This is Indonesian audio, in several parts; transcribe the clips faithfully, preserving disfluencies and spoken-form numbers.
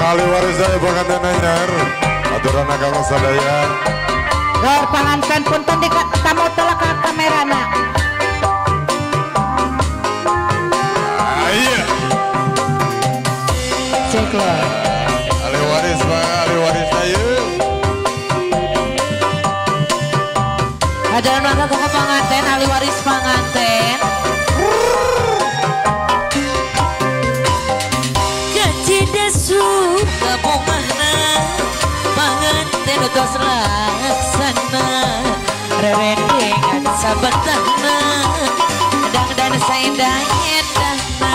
ahli waris saya pengantin anyar aturan agang sadaya Gor panganten punten di tamu telah ke kamera nak iya ceklah ahli waris ahli waris saya ada naga ke panganten ahli waris panganten Kapomahna panganten utos laksana rerendengan sabatahna dang dan saindah endahna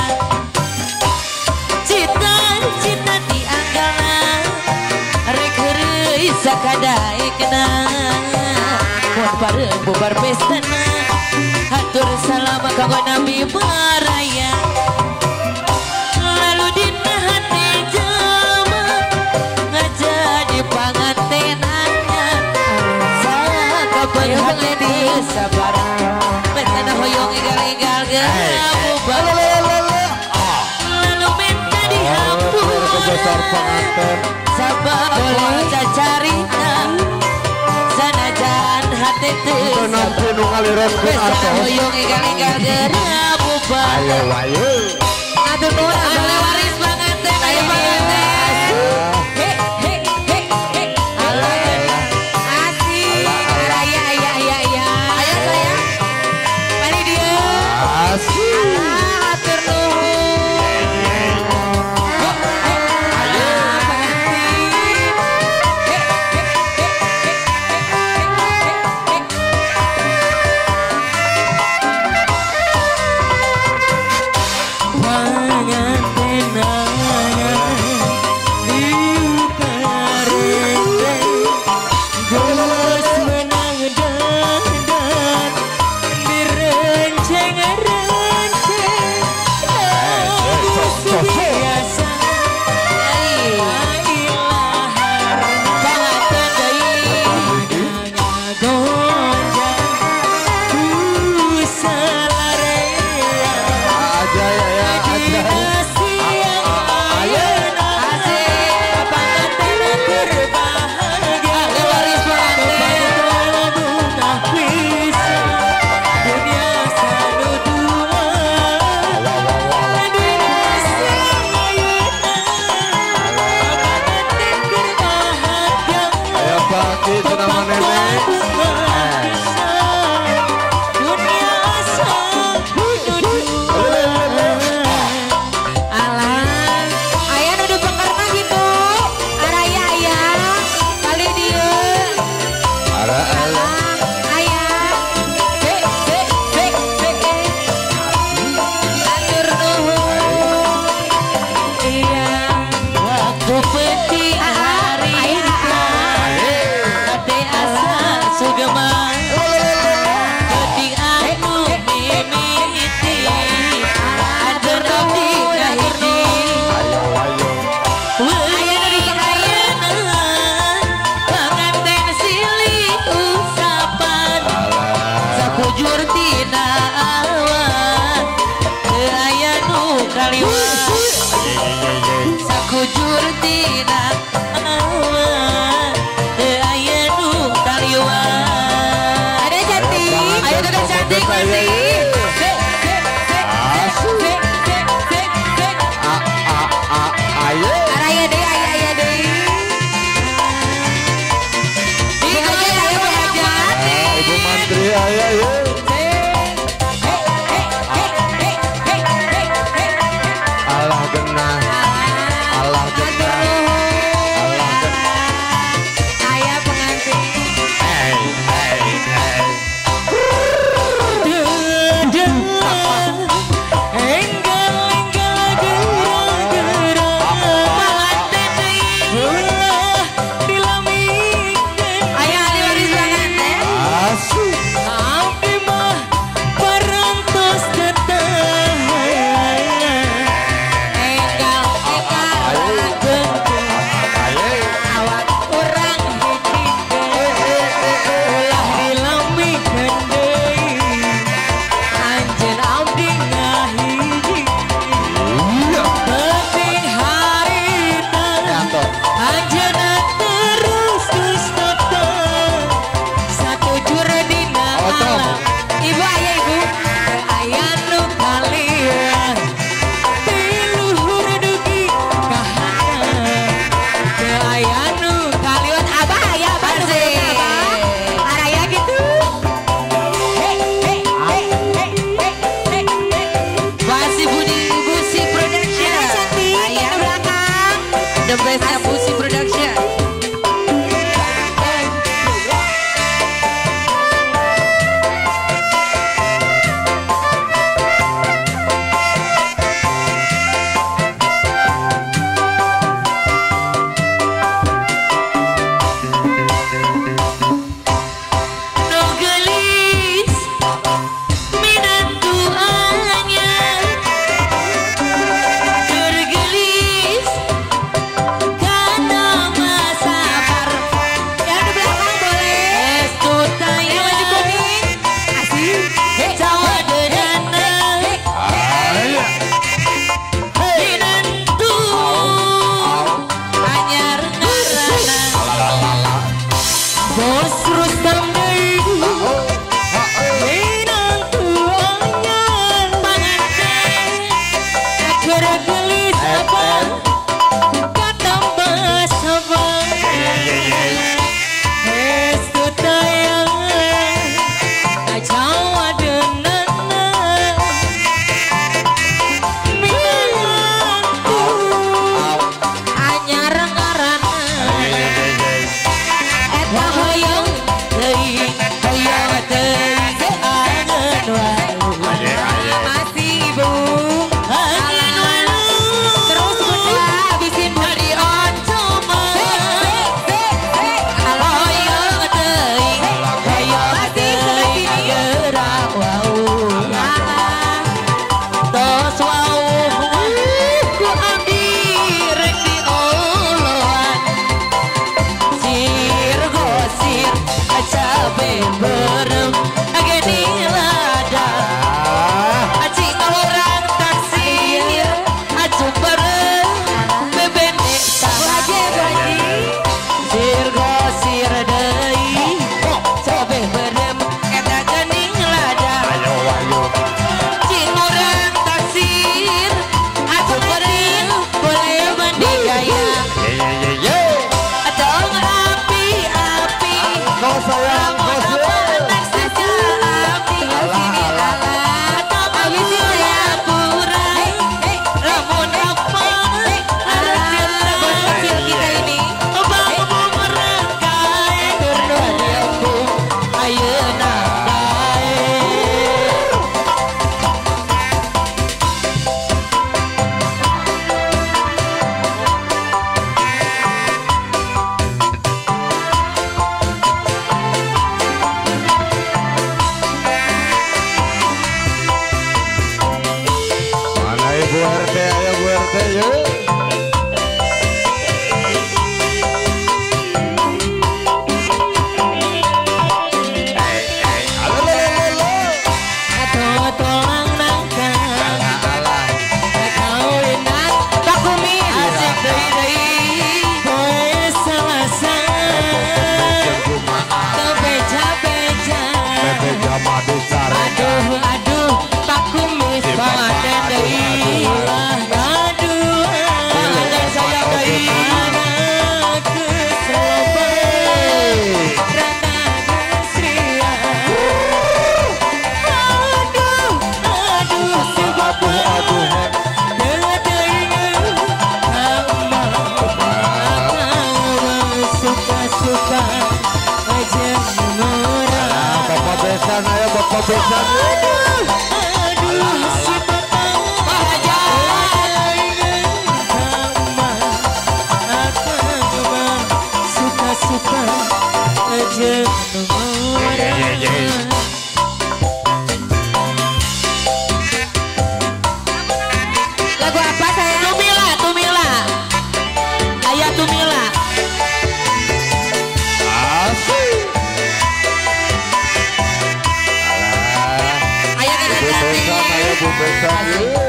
cita-cita dianggana rek heureuy sakadaekna mun bareng bubar pestana hatur salam kanggo Nabi Baraya lalu dina hati pangantenannya sakabeung hati sabar betana hoyong egal-egal geus lalu minta dihampura besar pengantin sabar cacarita sanajan hati teu nanti nu ngaliran ku betana hoyong egal-egal geus bubar ayo ayo aduh nuhun ahli waris panganten aya panganten sakujur tina awan aya nu kaliwat ada cantik ayo ada cantik masih ayo araya deh aya aya deh di aja ayo pengajian ibu mantri aya ya Allah genah Allah genah Allah genah aya pengantin hey hey hey deui deui poe Selasa teu beja-beja Beja madu sareng. aduh aduh tak kumis paden deui aduh paden saya deui anak keseloban rada gesria aduh aduh si bapak Aduh, suka-suka aja murah. bapak besan ayo bapak besan. Aduh, aduh si bapak bahagia. Suka-suka aja murah. Lagu apa saya? Tumila, Tumila. Ayah Tumila. Ayah kita Bu cantik. besan ayo bu besan.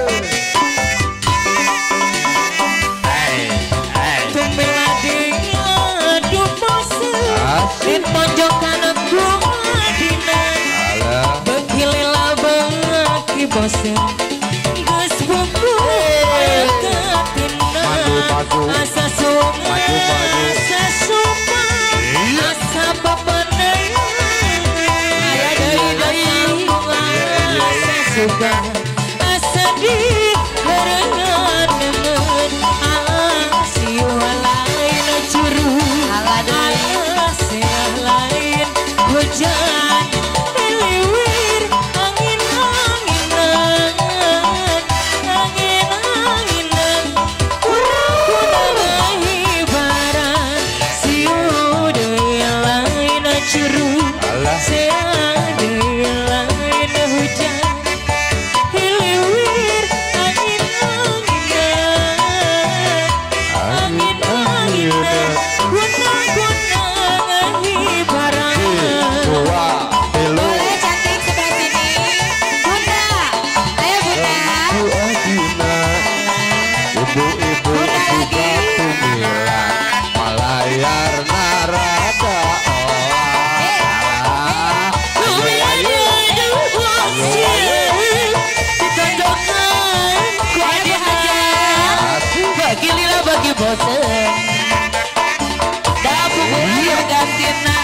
Tumila dia aduh bosan. Di pojokan aku dina. Bekilila beki bosan. Geus buku katina. Maju, maju. Asa sunga, Maju, maju. asa supa, asa papanai. Aya deui-deui asa suka, asa di harengan nemen. Alang siu lain curu, alang siu lain hujan. Liwir angin-anginan, angin-anginan. Kurang-kurang hibaran, siu deui lain curu, sia deui lain hujan. Liwir angin-anginan, angin-anginan. Kurang-kurang hibaran. Dua, tilu. Boleh cantik sebelah sini. Bunda. Ayo Bunda. Bu Adina, ibu-ibu Bunda lagi. Tumila, malayar narada olah. Tumila dia bosan, ditonjokkan ku Adina. Bagi lila bagi bosan, dapu buaya gantina.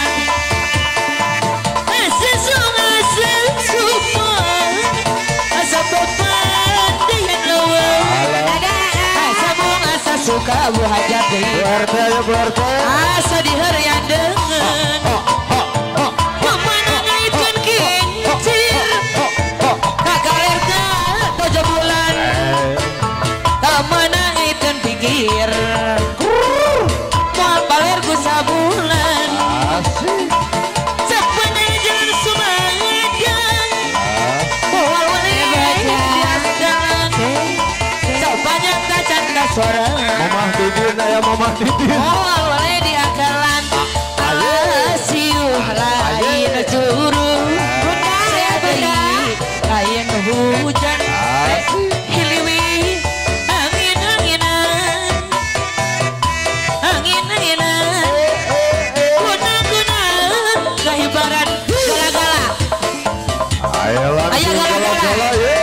Asa sunga asa supa, asa bapak dengan lawan. Asa bunga asa suka bu hajat deui. Bu R T ayo Bu R T. Asa diharian dengan memanangkan kincir kakarerkan pojok bulan tamanangkan pikir moal baler ku sabulan Asik. sepanjang jalan Sumadan moal wali dias jalan sepanjang kacan suara Mamah Didin ayo Mamah Didin. moal wali diakalan asiu lain curu saya benda lain hujan hiliwi angin-anginan angin-anginan guna-guna kehibaran gala-gala Ayo langsung Ayo, gala-gala. gala-gala ye.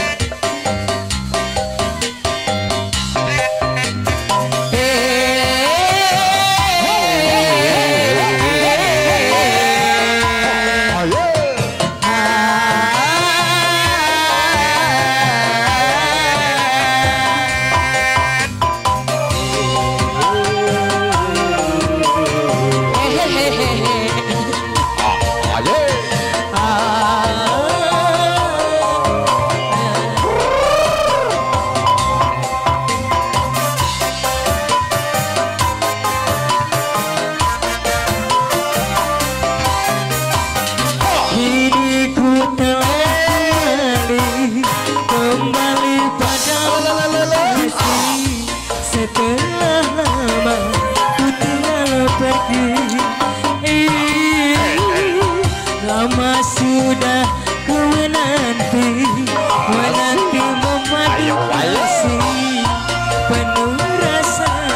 Ayo. Ayo. Kini ku telah kembali kembali pada kasih setelah lama ku telah pergi. Lama sudah ku menanti menanti memadu kasih penuh rasa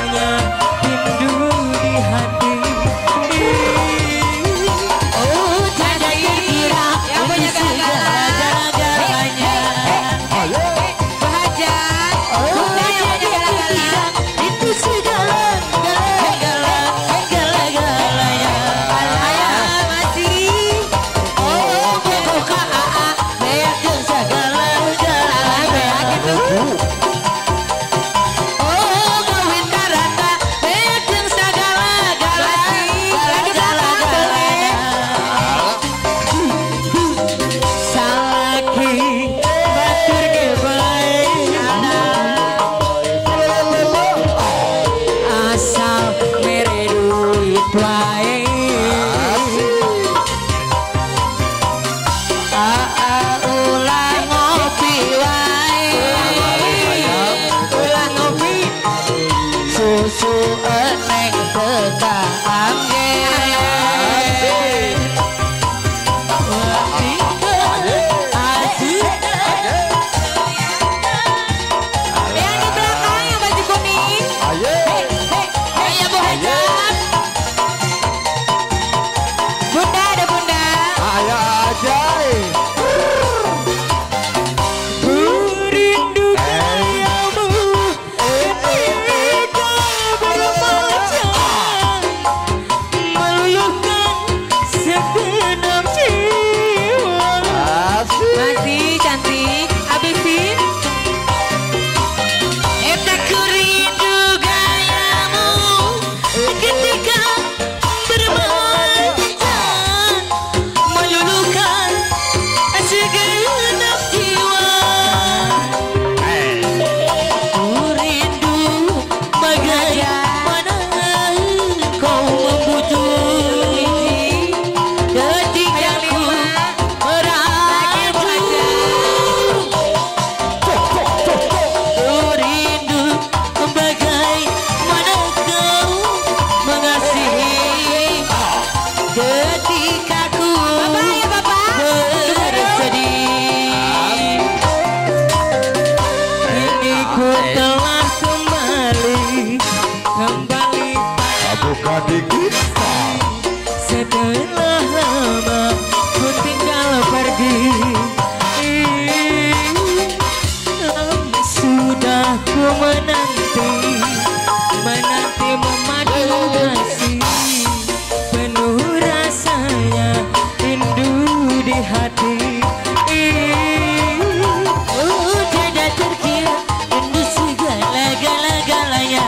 susu eneng teka angin. Yang di belakang yang baju kuning. Ayo Bu Hajat. Bunda ada Bunda. Ayo aja. Masih cantik, habisin. Eta kurindu gayamu ketika bermacam meluluhkan segenap jiwa. Kurindu bagaimana kau membujuk ketika ku setelah lama ku tinggal pergi, lama sudah ku menanti, menanti memadu kasih, penuh rasanya rindu di hati. Oh tiada terkira rindu segala-gala-galanya.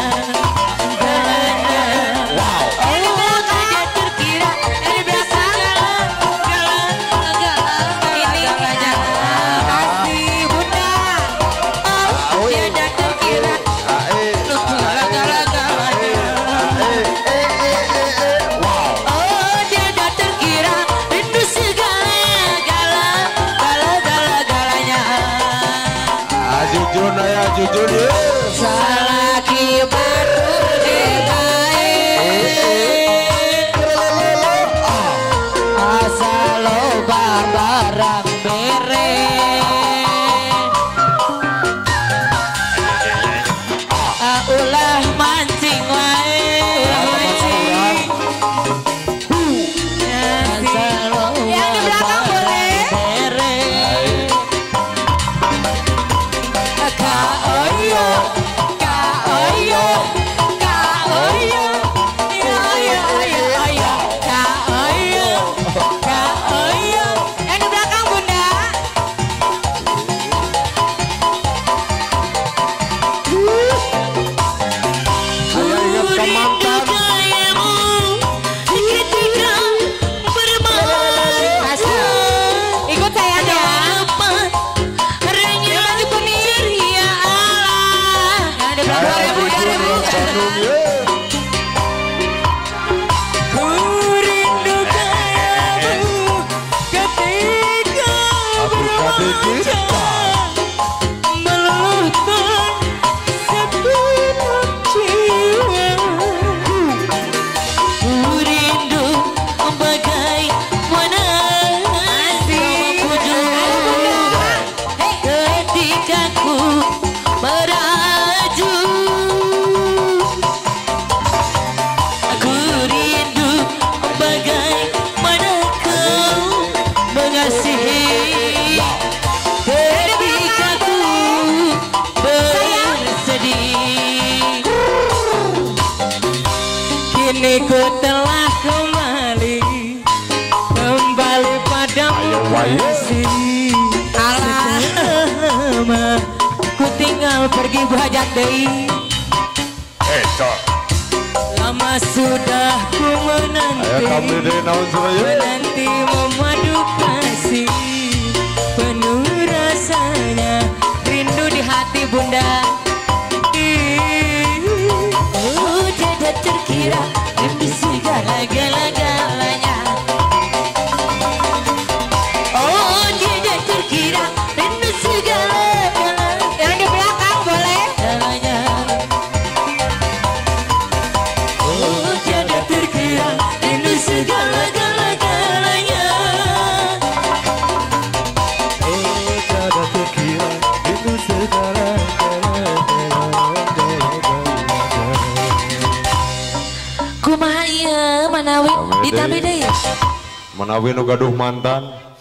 Jujur ya jujur ya. Salaki batur dibaik, asal loba barang bere. Ulah mancing wae, mancing. Yang di belakang boleh. Kini ku telah kembali, kembali padamu kasih. Setelah lama ku tinggal pergi bajak deui. Lama sudah ku menanti, menanti memadu kasih, penuh rasanya rindu di hati bunda. Oh tidak terkira rindu segala-galanya. Oh tidak terkira rindu segala-galanya. Yang di belakang boleh. Galanya. manawi Tamede. ditambi deui. Menawi nu gaduh mantan